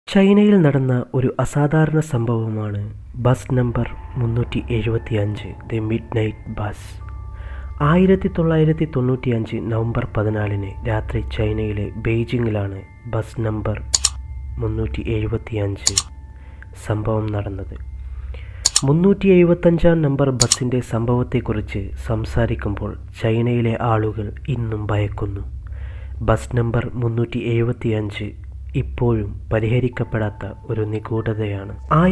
ചൈനയിൽ നടന്ന ഒരു അസാധാരണ സംഭവമാണ് bus number 375 the midnight bus. 1995 November 14 രാത്രി ചൈനയിലെ ബെയ്ജിങ്ങിലാണ് ബസ് നമ്പർ 375 സംഭവം നടന്നത്. 375 നമ്പർ ബസ്സിൻ്റെ സംഭവത്തെക്കുറിച്ച് സംസാരിക്കുമ്പോൾ ചൈനയിലെ ആളുകൾ ഇന്നും ഭയക്കുന്നു. ബസ് നമ്പർ 375 ഇപ്പോഴും പരിഹരിക്കപ്പെടാത്ത ഒരു നിഗൂഢതയാണ്.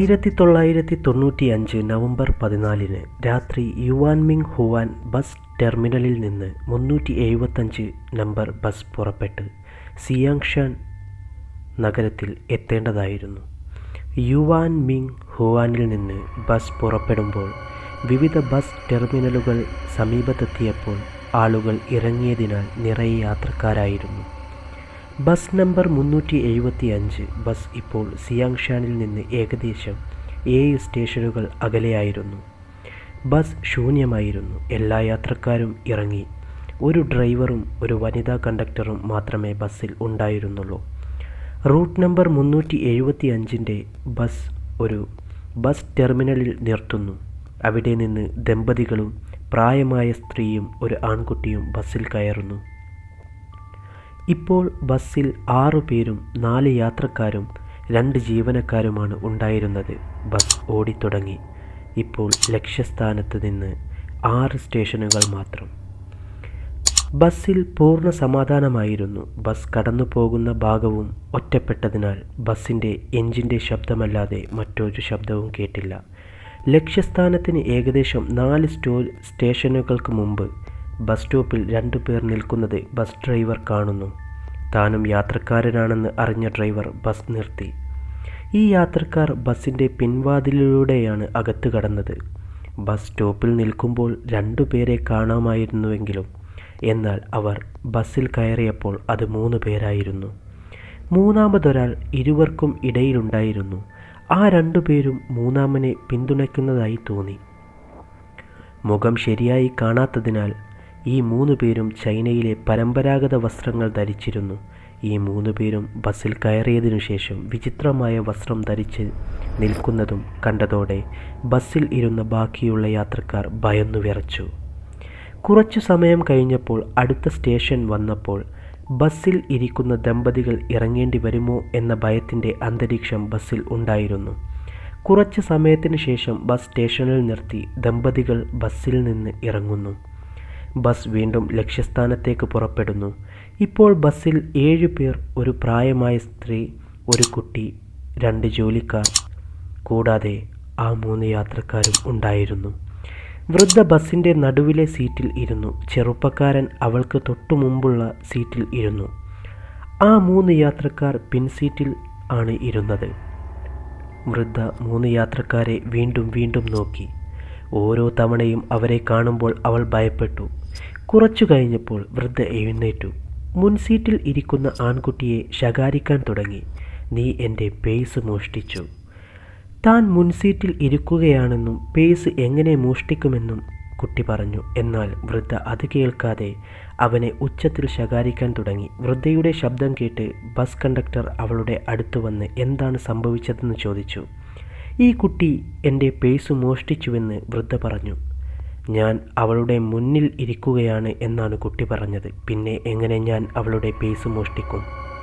1995 നവംബർ 14 രാത്രി യുവാൻമിങ് ഹുവാൻ ബസ് ടെർമിനലിൽ നിന്ന് 375 നമ്പർ ബസ് പുറപ്പെട്ട് സിയാങ്ഷാൻ നഗരത്തിൽ എത്തേണ്ടതായിരുന്നു. യുവാൻമിങ് ഹുവാനിൽ നിന്ന് ബസ് പുറപ്പെടുമ്പോൾ വിവിധ ബസ് ടെർമിനലുകൾ സമീപത്തെത്തിയപ്പോൾ ആളുകൾ ഇറങ്ങിയതിനാൽ നിറയെ യാത്രക്കാരായിരുന്നു. ബസ് നമ്പർ 375 ബസ് ഇപ്പോൾ സിയാങ്ഷാനിൽ നിന്ന് ഏകദേശം 7 സ്റ്റേഷനുകൾ അകലെയായിരുന്നു. ബസ് ശൂന്യമായിരുന്നു. എല്ലാ യാത്രക്കാരും ഇറങ്ങി. ഒരു ഡ്രൈവറും ഒരു വനിതാ കണ്ടക്ടറും മാത്രമേ ബസ്സിൽ ഉണ്ടായിരുന്നുള്ളൂ. റൂട്ട് നമ്പർ 375ൻ്റെ ബസ് ഒരു ബസ് ടെർമിനലിൽ നിർത്തുന്നു. അവിടെ നിന്ന് ദമ്പതികളും പ്രായമായ സ്ത്രീയും ഒരു ആൺകുട്ടിയും ബസ്സിൽ കയറുന്നു. ഇപ്പോൾ ബസ്സിൽ 6 പേരും 4 യാത്രക്കാരും 2 ജീവനക്കാരുമാണ് ഉണ്ടായിരുന്നത്. ബസ് ഓടിത്തുടങ്ങി. ഇപ്പോൾ ലക്ഷ്യസ്ഥാനത്ത് നിന്ന് 6 സ്റ്റേഷനുകൾ മാത്രം. ബസ്സിൽ പൂർണ്ണ സമാധാനമായിരുന്നു. ബസ് കടന്നു പോകുന്ന ഭാഗവും ഒറ്റപ്പെട്ടതിനാൽ ബസ്സിൻ്റെ എഞ്ചിൻ്റെ ശബ്ദമല്ലാതെ മറ്റൊരു ശബ്ദവും കേട്ടില്ല. ലക്ഷ്യസ്ഥാനത്തിന് ഏകദേശം 4 സ്റ്റേഷനുകൾക്ക് മുമ്പ് ബസ് സ്റ്റോപ്പിൽ 2 പേർ നിൽക്കുന്നത് ബസ് ഡ്രൈവർ കാണുന്നു. താനും യാത്രക്കാരനാണെന്ന് അറിഞ്ഞ ഡ്രൈവർ ബസ് നിർത്തി. ഈ യാത്രക്കാർ ബസ്സിൻ്റെ പിൻവാതിലിലൂടെയാണ് അകത്ത് കടന്നത്. ബസ് സ്റ്റോപ്പിൽ നിൽക്കുമ്പോൾ 2 പേരെ കാണാമായിരുന്നുവെങ്കിലും എന്നാൽ അവർ ബസ്സിൽ കയറിയപ്പോൾ അത് 3 പേരായിരുന്നു. മൂന്നാമതൊരാൾ ഇരുവർക്കും ഇടയിലുണ്ടായിരുന്നു. ആ 2 പേരും മൂന്നാമനെ പിന്തുണയ്ക്കുന്നതായി തോന്നി. മുഖം ശരിയായി കാണാത്തതിനാൽ ഈ 3 പേരും ചൈനയിലെ പരമ്പരാഗത വസ്ത്രങ്ങൾ ധരിച്ചിരുന്നു. ഈ 3 പേരും ബസ്സിൽ കയറിയതിനു ശേഷം വിചിത്രമായ വസ്ത്രം ധരിച്ച് നിൽക്കുന്നതും കണ്ടതോടെ ബസ്സിൽ ഇരുന്ന ബാക്കിയുള്ള യാത്രക്കാർ ഭയന്നു വിറച്ചു. കുറച്ചു സമയം കഴിഞ്ഞപ്പോൾ അടുത്ത സ്റ്റേഷൻ വന്നപ്പോൾ ബസ്സിൽ ഇരിക്കുന്ന ദമ്പതികൾ ഇറങ്ങേണ്ടി വരുമോ എന്ന ഭയത്തിൻ്റെ അന്തരീക്ഷം ബസ്സിൽ ഉണ്ടായിരുന്നു. കുറച്ച് സമയത്തിന് ശേഷം ബസ് സ്റ്റേഷനിൽ നിർത്തി ദമ്പതികൾ ബസ്സിൽ നിന്ന് ഇറങ്ങുന്നു. ബസ് വീണ്ടും ലക്ഷ്യസ്ഥാനത്തേക്ക് പുറപ്പെടുന്നു. ഇപ്പോൾ ബസ്സിൽ 7 പേർ, ഒരു പ്രായമായ സ്ത്രീ, ഒരു കുട്ടി, 2 ജോലിക്കാർ കൂടാതെ ആ 3 യാത്രക്കാരും ഉണ്ടായിരുന്നു. വൃദ്ധ ബസ്സിൻ്റെ നടുവിലെ സീറ്റിൽ ഇരുന്നു. ചെറുപ്പക്കാരൻ അവൾക്ക് തൊട്ടു മുമ്പുള്ള സീറ്റിൽ ഇരുന്നു. ആ 3 യാത്രക്കാർ പിൻസീറ്റിൽ ആണ് ഇരുന്നത്. വൃദ്ധ 3 യാത്രക്കാരെ വീണ്ടും വീണ്ടും നോക്കി. ഓരോ തവണയും അവരെ കാണുമ്പോൾ അവൾ ഭയപ്പെട്ടു. കുറച്ചു കഴിഞ്ഞപ്പോൾ വൃദ്ധ എഴുന്നേറ്റു. മുൻസീറ്റിൽ ഇരിക്കുന്ന ആൺകുട്ടിയെ ശകാരിക്കാൻ തുടങ്ങി. നീ എൻ്റെ പേഴ്സ് മോഷ്ടിച്ചു. താൻ മുൻസീറ്റിൽ ഇരിക്കുകയാണെന്നും പേഴ്സ് എങ്ങനെ മോഷ്ടിക്കുമെന്നും കുട്ടി പറഞ്ഞു. എന്നാൽ വൃദ്ധ അത് കേൾക്കാതെ അവനെ ഉച്ചത്തിൽ ശകാരിക്കാൻ തുടങ്ങി. വൃദ്ധയുടെ ശബ്ദം കേട്ട് ബസ് കണ്ടക്ടർ അവളുടെ അടുത്ത് വന്ന് എന്താണ് സംഭവിച്ചതെന്ന് ചോദിച്ചു. ഈ കുട്ടി എൻ്റെ പേഴ്സ് മോഷ്ടിച്ചുവെന്ന് വൃദ്ധ പറഞ്ഞു. ഞാൻ അവളുടെ മുന്നിൽ ഇരിക്കുകയാണ് എന്നാണ് കുട്ടി പറഞ്ഞത്. പിന്നെ എങ്ങനെ ഞാൻ അവളുടെ പേഴ്സ് മോഷ്ടിക്കും?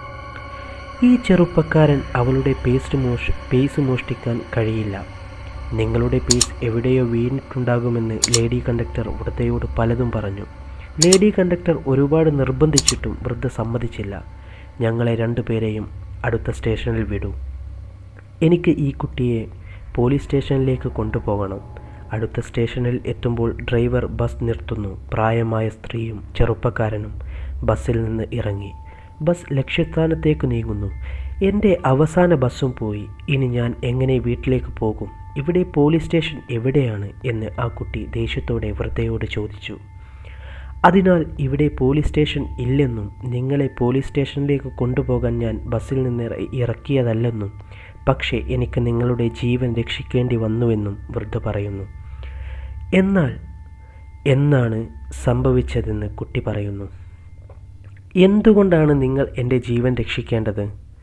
ഈ ചെറുപ്പക്കാരൻ അവളുടെ പേഴ്സ് മോഷ്ടിക്കാൻ കഴിയില്ല. നിങ്ങളുടെ പേഴ്സ് എവിടെയോ വീണിട്ടുണ്ടാകുമെന്ന് ലേഡി കണ്ടക്ടർ വൃദ്ധയോട് പലതും പറഞ്ഞു. ലേഡി കണ്ടക്ടർ ഒരുപാട് നിർബന്ധിച്ചിട്ടും വൃദ്ധ സമ്മതിച്ചില്ല. ഞങ്ങളെ 2 പേരെയും അടുത്ത സ്റ്റേഷനിൽ വിടൂ. എനിക്ക് ഈ കുട്ടിയെ പോലീസ് സ്റ്റേഷനിലേക്ക് കൊണ്ടുപോകണം. അടുത്ത സ്റ്റേഷനിൽ എത്തുമ്പോൾ ഡ്രൈവർ ബസ് നിർത്തുന്നു. പ്രായമായ സ്ത്രീയും ചെറുപ്പക്കാരനും ബസ്സിൽ നിന്ന് ഇറങ്ങി. ബസ് ലക്ഷ്യസ്ഥാനത്തേക്ക് നീങ്ങുന്നു. എൻ്റെ അവസാന ബസ്സും പോയി. ഇനി ഞാൻ എങ്ങനെ വീട്ടിലേക്ക് പോകും? ഇവിടെ പോലീസ് സ്റ്റേഷൻ എവിടെയാണ് എന്ന് ആ കുട്ടി ദേഷ്യത്തോടെ വൃദ്ധയോട് ചോദിച്ചു. അതിനാൽ ഇവിടെ പോലീസ് സ്റ്റേഷൻ ഇല്ലെന്നും നിങ്ങളെ പോലീസ് സ്റ്റേഷനിലേക്ക് കൊണ്ടുപോകാൻ ഞാൻ ബസ്സിൽ നിന്ന് ഇറക്കിയതല്ലെന്നും പക്ഷേ എനിക്ക് നിങ്ങളുടെ ജീവൻ രക്ഷിക്കേണ്ടി വന്നുവെന്നും വൃദ്ധ പറയുന്നു. എന്നാൽ എന്നാണ് സംഭവിച്ചതെന്ന് കുട്ടി പറയുന്നു. എന്തുകൊണ്ടാണ് നിങ്ങൾ എൻ്റെ ജീവൻ രക്ഷിക്കേണ്ടത്?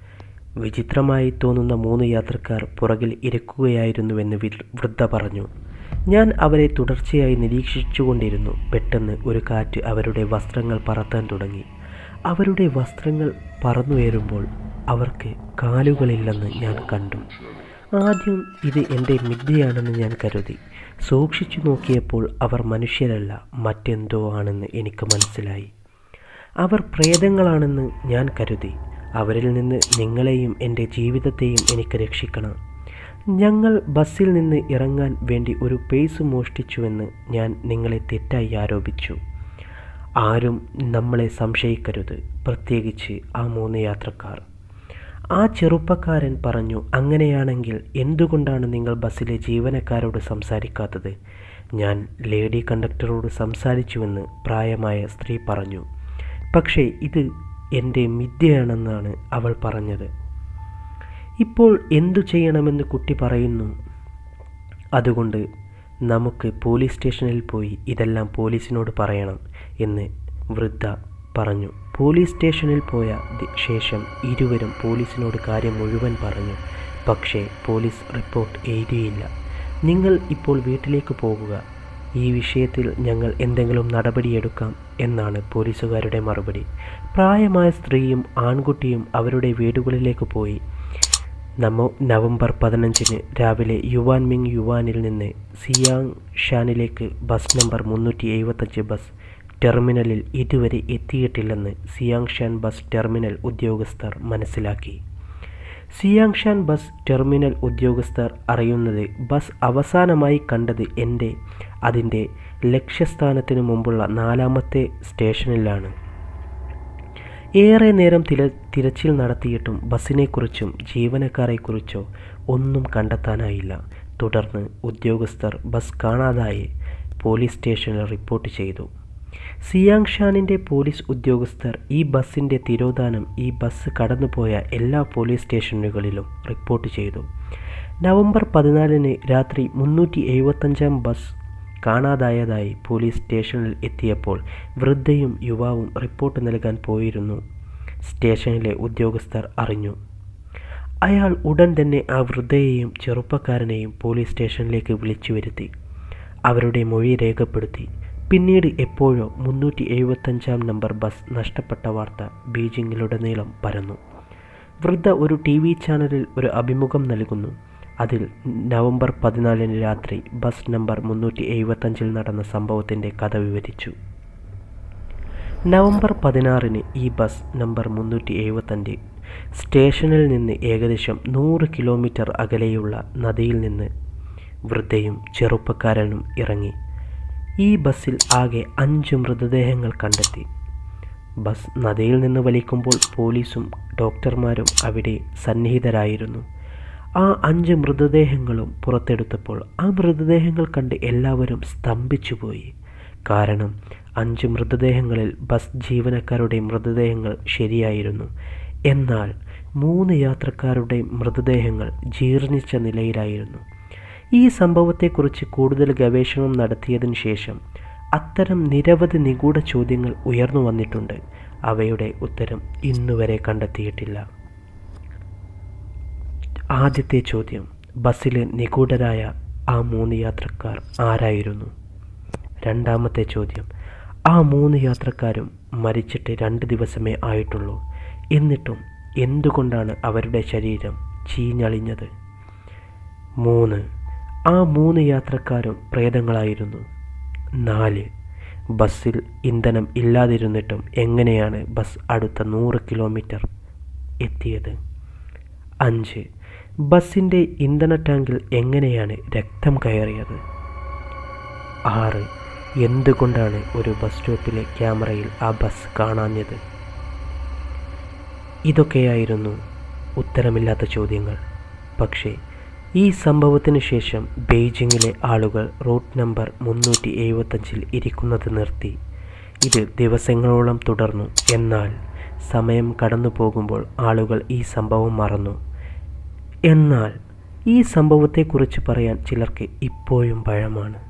വിചിത്രമായി തോന്നുന്ന 3 യാത്രക്കാർ പുറകിൽ ഇരിക്കുകയായിരുന്നുവെന്ന് വൃദ്ധ പറഞ്ഞു. ഞാൻ അവരെ തുടർച്ചയായി നിരീക്ഷിച്ചുകൊണ്ടിരുന്നു. പെട്ടെന്ന് ഒരു കാറ്റ് അവരുടെ വസ്ത്രങ്ങൾ പറത്താൻ തുടങ്ങി. അവരുടെ വസ്ത്രങ്ങൾ പറന്നുയരുമ്പോൾ അവർക്ക് കാലുകളില്ലെന്ന് ഞാൻ കണ്ടു. ആദ്യം ഇത് എൻ്റെ മിഥ്യയാണെന്ന് ഞാൻ കരുതി. സൂക്ഷിച്ചു നോക്കിയപ്പോൾ അവർ മനുഷ്യരല്ല, മറ്റെന്തോ ആണെന്ന് എനിക്ക് മനസ്സിലായി. അവർ പ്രേതങ്ങളാണെന്ന് ഞാൻ കരുതി. അവരിൽ നിന്ന് നിങ്ങളെയും എൻ്റെ ജീവിതത്തെയും എനിക്ക് രക്ഷിക്കണം. ഞങ്ങൾ ബസ്സിൽ നിന്ന് ഇറങ്ങാൻ വേണ്ടി ഒരു പേഴ്സ് മോഷ്ടിച്ചുവെന്ന് ഞാൻ നിങ്ങളെ തെറ്റായി ആരോപിച്ചു. ആരും നമ്മളെ സംശയിക്കരുത്, പ്രത്യേകിച്ച് ആ 3 യാത്രക്കാർ. ആ ചെറുപ്പക്കാരൻ പറഞ്ഞു. അങ്ങനെയാണെങ്കിൽ എന്തുകൊണ്ടാണ് നിങ്ങൾ ബസ്സിലെ ജീവനക്കാരോട് സംസാരിക്കാത്തത്? ഞാൻ ലേഡി കണ്ടക്ടറോട് സംസാരിച്ചുവെന്ന് പ്രായമായ സ്ത്രീ പറഞ്ഞു. പക്ഷേ ഇത് എൻ്റെ മിഥ്യയാണെന്നാണ് അവൾ പറഞ്ഞത്. ഇപ്പോൾ എന്തു ചെയ്യണമെന്ന് കുട്ടി പറയുന്നു. അതുകൊണ്ട് നമുക്ക് പോലീസ് സ്റ്റേഷനിൽ പോയി ഇതെല്ലാം പോലീസിനോട് പറയണം എന്ന് വൃദ്ധ പറഞ്ഞു. പോലീസ് സ്റ്റേഷനിൽ പോയ ശേഷം ഇരുവരും പോലീസിനോട് കാര്യം മുഴുവൻ പറഞ്ഞു. പക്ഷേ പോലീസ് റിപ്പോർട്ട് എഴുതിയില്ല. നിങ്ങൾ ഇപ്പോൾ വീട്ടിലേക്ക് പോകുക. ഈ വിഷയത്തിൽ ഞങ്ങൾ എന്തെങ്കിലും നടപടിയെടുക്കാം എന്നാണ് പോലീസുകാരുടെ മറുപടി. പ്രായമായ സ്ത്രീയും ആൺകുട്ടിയും അവരുടെ വീടുകളിലേക്ക് പോയി. നവംബർ 15 രാവിലെ യുവാൻമിങ് യുവാനിൽ നിന്ന് സിയാങ് ഷാനിലേക്ക് ബസ് നമ്പർ 375 ബസ് ടെർമിനലിൽ ഇതുവരെ എത്തിയിട്ടില്ലെന്ന് സിയാങ് ഷാൻ ബസ് ടെർമിനൽ ഉദ്യോഗസ്ഥർ മനസ്സിലാക്കി. സിയാങ് ഷാൻ ബസ് ടെർമിനൽ ഉദ്യോഗസ്ഥർ അറിയുന്നത് ബസ് അവസാനമായി കണ്ടത് അതിൻ്റെ ലക്ഷ്യസ്ഥാനത്തിന് മുമ്പുള്ള 4ാമത്തെ സ്റ്റേഷനിലാണ്. ഏറെ നേരം തിരച്ചിൽ നടത്തിയിട്ടും ബസ്സിനെക്കുറിച്ചും ജീവനക്കാരെക്കുറിച്ചോ ഒന്നും കണ്ടെത്താനായില്ല. തുടർന്ന് ഉദ്യോഗസ്ഥർ ബസ് കാണാതായി പോലീസ് സ്റ്റേഷനിൽ റിപ്പോർട്ട് ചെയ്തു. സിയാങ് ഷാനിൻ്റെ പോലീസ് ഉദ്യോഗസ്ഥർ ഈ ബസ്സിൻ്റെ തിരോധാനം ഈ ബസ് കടന്നുപോയ എല്ലാ പോലീസ് സ്റ്റേഷനുകളിലും റിപ്പോർട്ട് ചെയ്തു. നവംബർ 14 രാത്രി 375 ബസ് കാണാതായതായി പോലീസ് സ്റ്റേഷനിൽ എത്തിയപ്പോൾ വൃദ്ധയും യുവാവും റിപ്പോർട്ട് നൽകാൻ പോയിരുന്നു. സ്റ്റേഷനിലെ ഉദ്യോഗസ്ഥർ അറിഞ്ഞു. അയാൾ ഉടൻ തന്നെ ആ വൃദ്ധയെയും ചെറുപ്പക്കാരനെയും പോലീസ് സ്റ്റേഷനിലേക്ക് വിളിച്ചു വരുത്തി. അവരുടെ മൊഴി രേഖപ്പെടുത്തി. പിന്നീട് എപ്പോഴോ 375 നമ്പർ ബസ് നഷ്ടപ്പെട്ട വാർത്ത ബീജിങ്ങിലുടനീളം പരന്നു. വൃദ്ധ ഒരു TV ചാനലിൽ ഒരു അഭിമുഖം നൽകുന്നു. അതിൽ നവംബർ 14 രാത്രി ബസ് നമ്പർ 375 നടന്ന സംഭവത്തിൻ്റെ കഥ വിവരിച്ചു. നവംബർ 16 ഈ ബസ് നമ്പർ 375 സ്റ്റേഷനിൽ നിന്ന് ഏകദേശം 100 കിലോമീറ്റർ അകലെയുള്ള നദിയിൽ നിന്ന് വൃദ്ധയും ചെറുപ്പക്കാരനും ഇറങ്ങി. ഈ ബസ്സിൽ ആകെ 5 മൃതദേഹങ്ങൾ കണ്ടെത്തി. ബസ് നദിയിൽ നിന്ന് വലിക്കുമ്പോൾ പോലീസും ഡോക്ടർമാരും അവിടെ സന്നിഹിതരായിരുന്നു. ആ 5 മൃതദേഹങ്ങളും പുറത്തെടുത്തപ്പോൾ ആ മൃതദേഹങ്ങൾ കണ്ട് എല്ലാവരും സ്തംഭിച്ചുപോയി. കാരണം 5 മൃതദേഹങ്ങളിൽ ബസ് ജീവനക്കാരുടെ മൃതദേഹങ്ങൾ ശരിയായിരുന്നു. എന്നാൽ 3 യാത്രക്കാരുടെ മൃതദേഹങ്ങൾ ജീർണിച്ച നിലയിലായിരുന്നു. ഈ സംഭവത്തെക്കുറിച്ച് കൂടുതൽ ഗവേഷണം നടത്തിയതിനു ശേഷം അത്തരം നിരവധി നിഗൂഢ ചോദ്യങ്ങൾ ഉയർന്നു വന്നിട്ടുണ്ട്. അവയുടെ ഉത്തരം ഇന്നുവരെ കണ്ടെത്തിയിട്ടില്ല. ആദ്യത്തെ ചോദ്യം, ബസ്സിലെ നിഗൂഢരായ ആ 3 യാത്രക്കാർ ആരായിരുന്നു? രണ്ടാമത്തെ ചോദ്യം, ആ 3 യാത്രക്കാരും മരിച്ചിട്ട് 2 ദിവസമേ ആയിട്ടുള്ളൂ. എന്നിട്ടും എന്തുകൊണ്ടാണ് അവരുടെ ശരീരം ചീഞ്ഞളിഞ്ഞത്? 3. ആ 3 യാത്രക്കാരും പ്രേതങ്ങളായിരുന്നു. 4. ബസ്സിൽ ഇന്ധനം ഇല്ലാതിരുന്നിട്ടും എങ്ങനെയാണ് ബസ് അടുത്ത 100 കിലോമീറ്റർ എത്തിയത്? 5. ബസ്സിൻ്റെ ഇന്ധന ടാങ്കിൽ എങ്ങനെയാണ് രക്തം കയറിയത്? 6. എന്തുകൊണ്ടാണ് ഒരു ബസ് സ്റ്റോപ്പിലെ ക്യാമറയിൽ ആ ബസ് കാണാഞ്ഞത്? ഇതൊക്കെയായിരുന്നു ഉത്തരമില്ലാത്ത ചോദ്യങ്ങൾ. പക്ഷേ ഈ സംഭവത്തിന് ശേഷം ബെയ്ജിങ്ങിലെ ആളുകൾ റൂട്ട് നമ്പർ 375 ഇരിക്കുന്നത് നിർത്തി. ഇത് ദിവസങ്ങളോളം തുടർന്നു. എന്നാൽ സമയം കടന്നു പോകുമ്പോൾ ആളുകൾ ഈ സംഭവം മറന്നു. എന്നാൽ ഈ സംഭവത്തെക്കുറിച്ച് പറയാൻ ചിലർക്ക് ഇപ്പോഴും ഭയമാണ്.